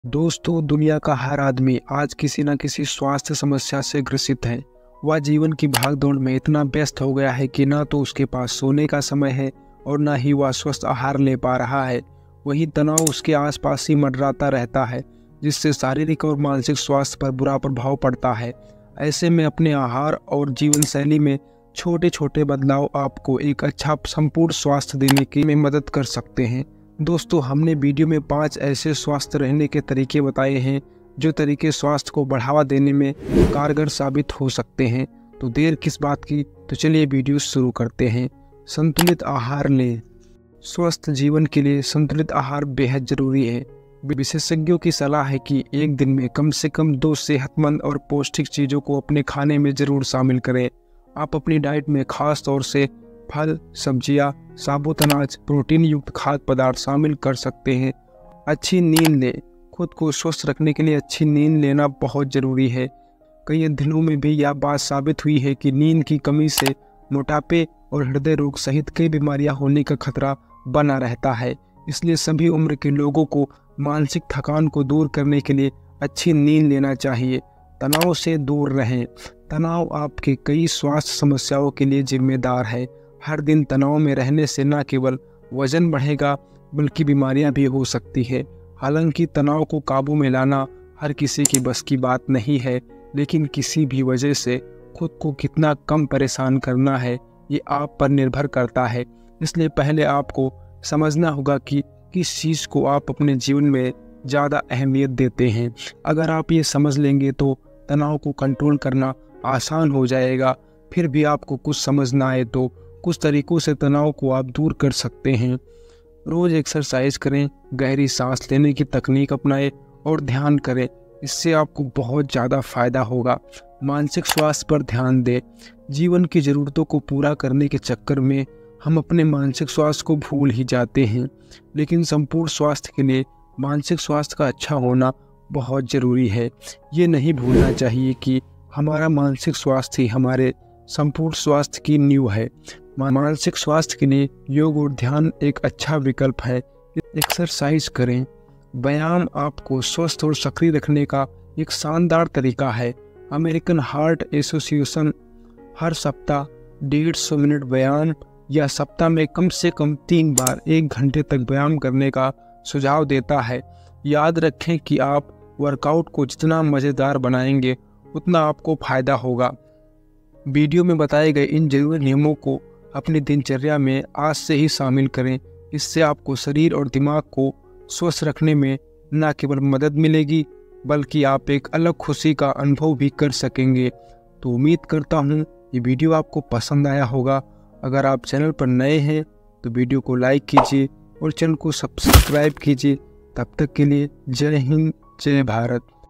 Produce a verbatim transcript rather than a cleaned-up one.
दोस्तों, दुनिया का हर आदमी आज किसी न किसी स्वास्थ्य समस्या से ग्रसित है। वह जीवन की भागदौड़ में इतना व्यस्त हो गया है कि ना तो उसके पास सोने का समय है और ना ही वह स्वस्थ आहार ले पा रहा है। वही तनाव उसके आसपास ही मंडराता रहता है, जिससे शारीरिक और मानसिक स्वास्थ्य पर बुरा प्रभाव पड़ता है। ऐसे में अपने आहार और जीवन शैली में छोटे छोटे बदलाव आपको एक अच्छा संपूर्ण स्वास्थ्य देने की में मदद कर सकते हैं। दोस्तों, हमने वीडियो में पांच ऐसे स्वस्थ रहने के तरीके बताए हैं जो तरीके स्वास्थ्य को बढ़ावा देने में कारगर साबित हो सकते हैं। तो देर किस बात की, तो चलिए वीडियो शुरू करते हैं। संतुलित आहार लें। स्वस्थ जीवन के लिए संतुलित आहार बेहद जरूरी है। विशेषज्ञों की सलाह है कि एक दिन में कम से कम दो सेहतमंद और पौष्टिक चीज़ों को अपने खाने में जरूर शामिल करें। आप अपनी डाइट में खास तौर से फल, सब्जियां, साबुत अनाज, प्रोटीन युक्त खाद्य पदार्थ शामिल कर सकते हैं। अच्छी नींद लें। खुद को स्वस्थ रखने के लिए अच्छी नींद लेना बहुत ज़रूरी है। कई अध्ययनों में भी यह बात साबित हुई है कि नींद की कमी से मोटापे और हृदय रोग सहित कई बीमारियां होने का खतरा बना रहता है। इसलिए सभी उम्र के लोगों को मानसिक थकान को दूर करने के लिए अच्छी नींद लेना चाहिए। तनाव से दूर रहें। तनाव आपके कई स्वास्थ्य समस्याओं के लिए जिम्मेदार है। हर दिन तनाव में रहने से न केवल वजन बढ़ेगा बल्कि बीमारियां भी हो सकती है। हालांकि तनाव को काबू में लाना हर किसी की बस की बात नहीं है, लेकिन किसी भी वजह से खुद को कितना कम परेशान करना है ये आप पर निर्भर करता है। इसलिए पहले आपको समझना होगा कि किस चीज़ को आप अपने जीवन में ज़्यादा अहमियत देते हैं। अगर आप ये समझ लेंगे तो तनाव को कंट्रोल करना आसान हो जाएगा। फिर भी आपको कुछ समझ ना आए तो कुछ तरीकों से तनाव को आप दूर कर सकते हैं। रोज़ एक्सरसाइज करें, गहरी सांस लेने की तकनीक अपनाएं और ध्यान करें। इससे आपको बहुत ज़्यादा फ़ायदा होगा। मानसिक स्वास्थ्य पर ध्यान दें। जीवन की ज़रूरतों को पूरा करने के चक्कर में हम अपने मानसिक स्वास्थ्य को भूल ही जाते हैं, लेकिन संपूर्ण स्वास्थ्य के लिए मानसिक स्वास्थ्य का अच्छा होना बहुत ज़रूरी है। ये नहीं भूलना चाहिए कि हमारा मानसिक स्वास्थ्य ही हमारे संपूर्ण स्वास्थ्य की नींव है। मानसिक स्वास्थ्य के लिए योग और ध्यान एक अच्छा विकल्प है। एक्सरसाइज करें। व्यायाम आपको स्वस्थ और सक्रिय रखने का एक शानदार तरीका है। अमेरिकन हार्ट एसोसिएशन हर सप्ताह डेढ़ सौ मिनट व्यायाम या सप्ताह में कम से कम तीन बार एक घंटे तक व्यायाम करने का सुझाव देता है। याद रखें कि आप वर्कआउट को जितना मज़ेदार बनाएंगे उतना आपको फ़ायदा होगा। वीडियो में बताए गए इन जरूरी नियमों को अपनी दिनचर्या में आज से ही शामिल करें। इससे आपको शरीर और दिमाग को स्वस्थ रखने में न केवल मदद मिलेगी बल्कि आप एक अलग खुशी का अनुभव भी कर सकेंगे। तो उम्मीद करता हूँ ये वीडियो आपको पसंद आया होगा। अगर आप चैनल पर नए हैं तो वीडियो को लाइक कीजिए और चैनल को सब्सक्राइब कीजिए। तब तक के लिए जय हिंद, जय भारत।